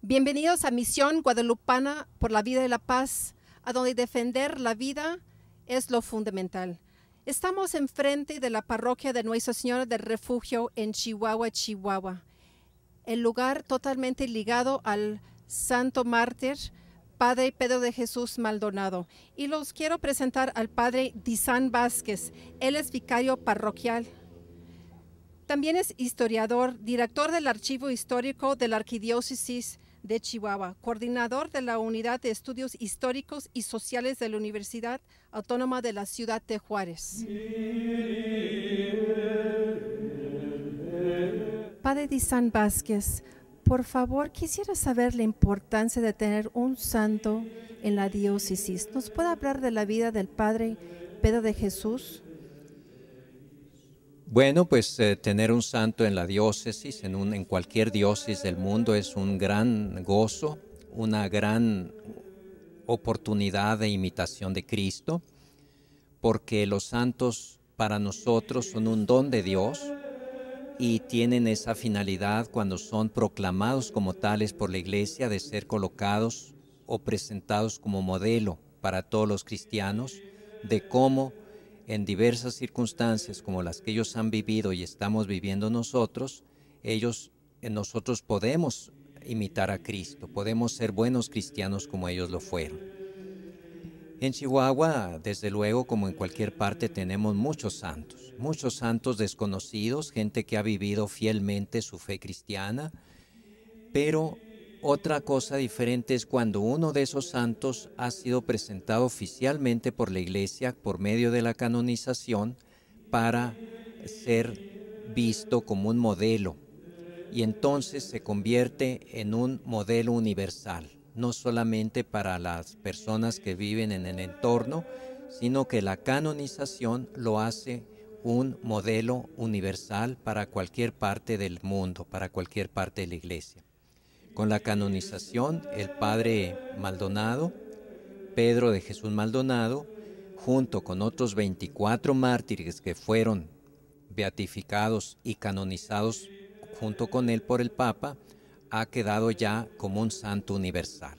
Bienvenidos a Misión Guadalupana por la Vida y la Paz, a donde defender la vida es lo fundamental. Estamos enfrente de la parroquia de Nuestra Señora del Refugio en Chihuahua, Chihuahua, el lugar totalmente ligado al santo mártir, Padre Pedro de Jesús Maldonado. Y los quiero presentar al Padre Disan Vázquez. Él es vicario parroquial. También es historiador, director del Archivo Histórico de la Arquidiócesis de Chihuahua, coordinador de la Unidad de Estudios Históricos y Sociales de la Universidad Autónoma de la Ciudad de Juárez. Padre Disan Vázquez, por favor, quisiera saber la importancia de tener un santo en la diócesis. ¿Nos puede hablar de la vida del Padre Pedro de Jesús? Bueno, pues tener un santo en la diócesis, en cualquier diócesis del mundo, es un gran gozo, una gran oportunidad de imitación de Cristo, porque los santos para nosotros son un don de Dios y tienen esa finalidad cuando son proclamados como tales por la Iglesia de ser colocados o presentados como modelo para todos los cristianos de cómo en diversas circunstancias como las que ellos han vivido y estamos viviendo nosotros, nosotros podemos imitar a Cristo, podemos ser buenos cristianos como ellos lo fueron. En Chihuahua, desde luego, como en cualquier parte, tenemos muchos santos desconocidos, gente que ha vivido fielmente su fe cristiana, pero otra cosa diferente es cuando uno de esos santos ha sido presentado oficialmente por la Iglesia por medio de la canonización para ser visto como un modelo y entonces se convierte en un modelo universal, no solamente para las personas que viven en el entorno, sino que la canonización lo hace un modelo universal para cualquier parte del mundo, para cualquier parte de la Iglesia. Con la canonización, el Padre Maldonado, Pedro de Jesús Maldonado, junto con otros 24 mártires que fueron beatificados y canonizados junto con él por el Papa, ha quedado ya como un santo universal.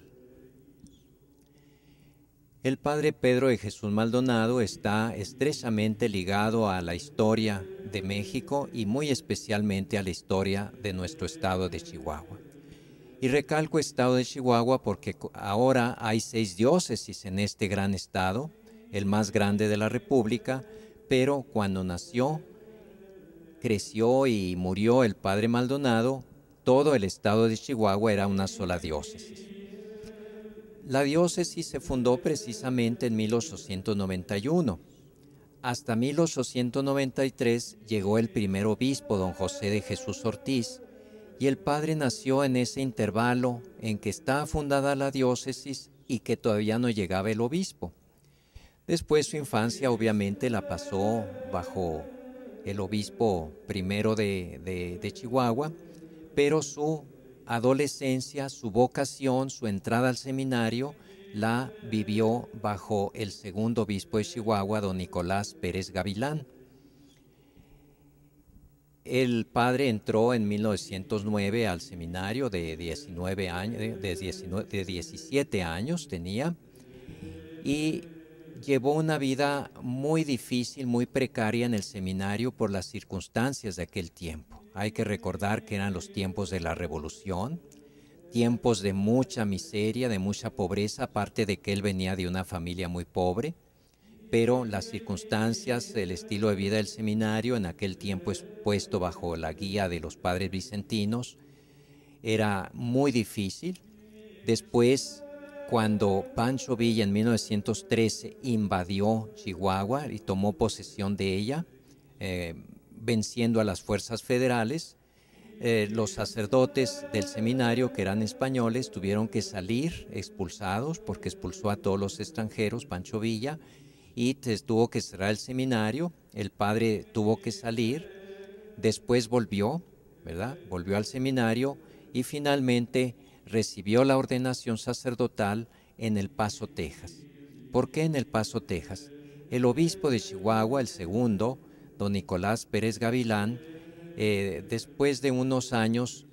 El Padre Pedro de Jesús Maldonado está estrechamente ligado a la historia de México y muy especialmente a la historia de nuestro estado de Chihuahua. Y recalco estado de Chihuahua porque ahora hay 6 diócesis en este gran estado, el más grande de la República, pero cuando nació, creció y murió el Padre Maldonado, todo el estado de Chihuahua era una sola diócesis. La diócesis se fundó precisamente en 1891. Hasta 1893 llegó el primer obispo, don José de Jesús Ortiz, y el padre nació en ese intervalo en que estaba fundada la diócesis y que todavía no llegaba el obispo. Después su infancia obviamente la pasó bajo el obispo primero de Chihuahua, pero su adolescencia, su vocación, su entrada al seminario la vivió bajo el segundo obispo de Chihuahua, don Nicolás Pérez Gavilán. El padre entró en 1909 al seminario de 17 años tenía y llevó una vida muy difícil, muy precaria en el seminario por las circunstancias de aquel tiempo. Hay que recordar que eran los tiempos de la Revolución, tiempos de mucha miseria, de mucha pobreza, aparte de que él venía de una familia muy pobre. Pero las circunstancias, el estilo de vida del seminario, en aquel tiempo expuesto bajo la guía de los padres vicentinos, era muy difícil. Después, cuando Pancho Villa en 1913 invadió Chihuahua y tomó posesión de ella, venciendo a las fuerzas federales, los sacerdotes del seminario, que eran españoles, tuvieron que salir expulsados porque expulsó a todos los extranjeros, Pancho Villa, y tuvo que cerrar el seminario. El padre tuvo que salir, después volvió, ¿verdad? Volvió al seminario y finalmente recibió la ordenación sacerdotal en El Paso, Texas. ¿Por qué en El Paso, Texas? El obispo de Chihuahua, el segundo, don Nicolás Pérez Gavilán, después de unos años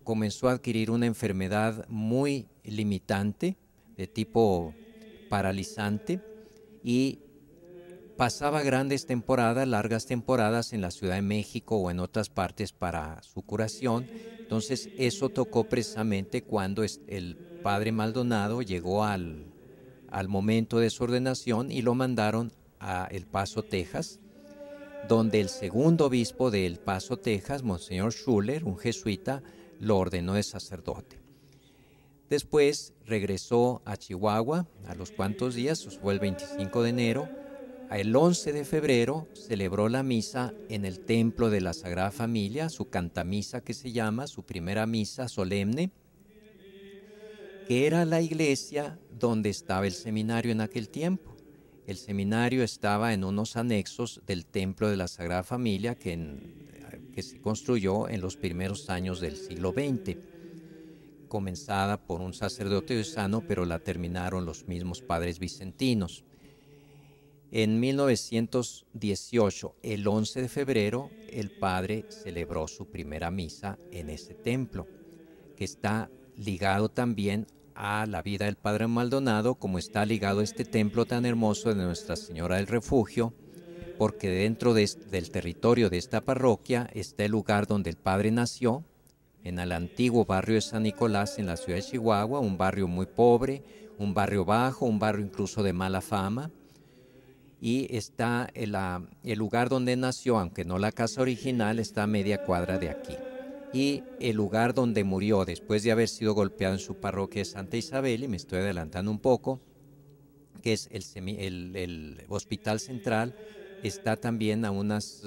comenzó a adquirir una enfermedad muy limitante, de tipo paralizante, y pasaba largas temporadas en la Ciudad de México o en otras partes para su curación. Entonces eso tocó precisamente cuando el padre Maldonado llegó al momento de su ordenación y lo mandaron a El Paso, Texas, donde el segundo obispo de El Paso, Texas, Monseñor Schuller, un jesuita, lo ordenó de sacerdote. Después regresó a Chihuahua a los cuantos días, eso fue el 25 de enero. El 11 de febrero celebró la misa en el Templo de la Sagrada Familia, su cantamisa que se llama, su primera misa solemne, que era la iglesia donde estaba el seminario en aquel tiempo. El seminario estaba en unos anexos del Templo de la Sagrada Familia que se construyó en los primeros años del siglo XX, comenzada por un sacerdote diocesano, pero la terminaron los mismos padres vicentinos. En 1918, el 11 de febrero, el padre celebró su primera misa en ese templo, que está ligado también a la vida del padre Maldonado, como está ligado este templo tan hermoso de Nuestra Señora del Refugio, porque dentro del territorio de esta parroquia está el lugar donde el padre nació, en el antiguo barrio de San Nicolás, en la ciudad de Chihuahua, un barrio muy pobre, un barrio bajo, un barrio incluso de mala fama. Y está el lugar donde nació, aunque no la casa original, está a media cuadra de aquí. Y el lugar donde murió después de haber sido golpeado en su parroquia de Santa Isabel, y me estoy adelantando un poco, que es el Hospital Central, está también a unos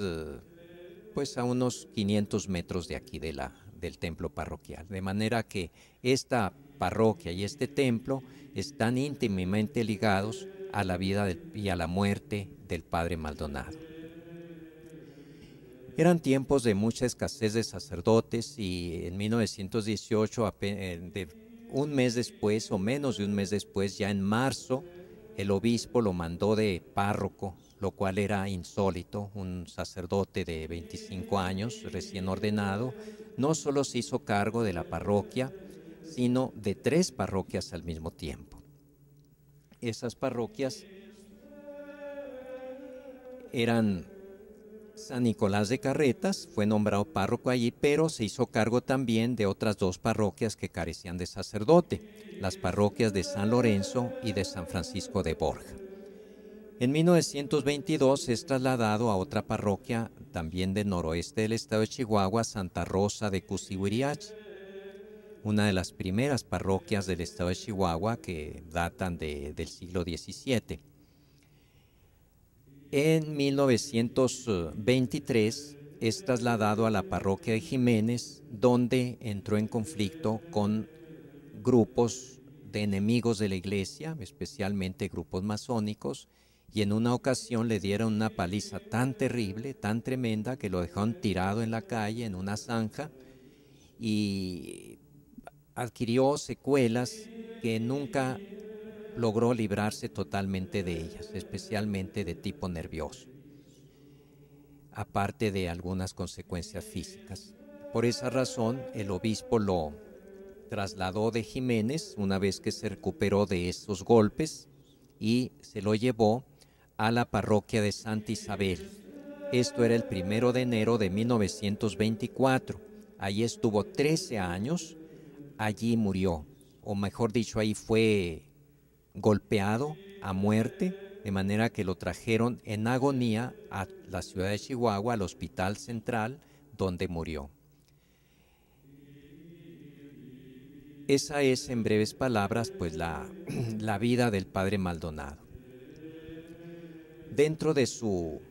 500 metros de aquí del templo parroquial. De manera que esta parroquia y este templo están íntimamente ligados a la vida y a la muerte del padre Maldonado. Eran tiempos de mucha escasez de sacerdotes y en 1918, un mes después o menos de un mes después, ya en marzo, el obispo lo mandó de párroco, lo cual era insólito. Un sacerdote de 25 años, recién ordenado, no solo se hizo cargo de la parroquia, sino de 3 parroquias al mismo tiempo. Esas parroquias eran San Nicolás de Carretas, fue nombrado párroco allí, pero se hizo cargo también de otras 2 parroquias que carecían de sacerdote, las parroquias de San Lorenzo y de San Francisco de Borja. En 1922 es trasladado a otra parroquia, también del noroeste del estado de Chihuahua, Santa Rosa de Cusihuiriachi, una de las primeras parroquias del estado de Chihuahua que datan del siglo XVII. En 1923 es trasladado a la parroquia de Jiménez, donde entró en conflicto con grupos de enemigos de la iglesia, especialmente grupos masónicos, y en una ocasión le dieron una paliza tan terrible, tan tremenda, que lo dejaron tirado en la calle, en una zanja, y adquirió secuelas que nunca logró librarse totalmente de ellas, especialmente de tipo nervioso, aparte de algunas consecuencias físicas. Por esa razón, el obispo lo trasladó de Jiménez una vez que se recuperó de esos golpes y se lo llevó a la parroquia de Santa Isabel. Esto era el 1 de enero de 1924. Allí estuvo 13 años, allí murió, o mejor dicho, ahí fue golpeado a muerte, de manera que lo trajeron en agonía a la ciudad de Chihuahua, al Hospital Central, donde murió. Esa es, en breves palabras, pues la vida del padre Maldonado. Dentro de su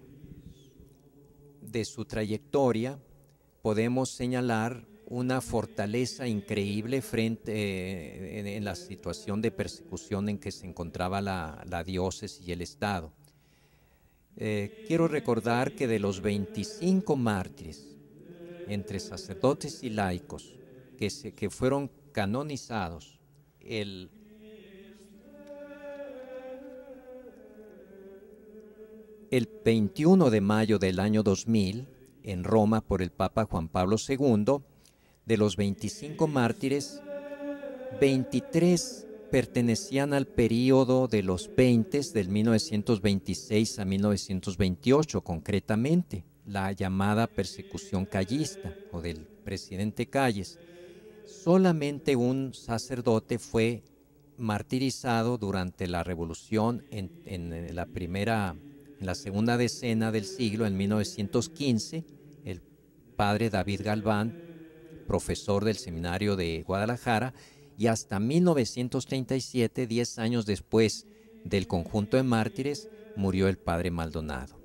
trayectoria podemos señalar una fortaleza increíble en la situación de persecución en que se encontraba la diócesis y el Estado. Quiero recordar que de los 25 mártires, entre sacerdotes y laicos, que fueron canonizados el 21 de mayo del año 2000 en Roma por el Papa Juan Pablo II, De los 25 mártires, 23 pertenecían al período de los 20, del 1926 a 1928, concretamente, la llamada persecución callista o del presidente Calles. Solamente un sacerdote fue martirizado durante la revolución en la segunda decena del siglo, en 1915, el padre David Galván, profesor del seminario de Guadalajara, y hasta 1937, 10 años después del conjunto de mártires, murió el padre Maldonado.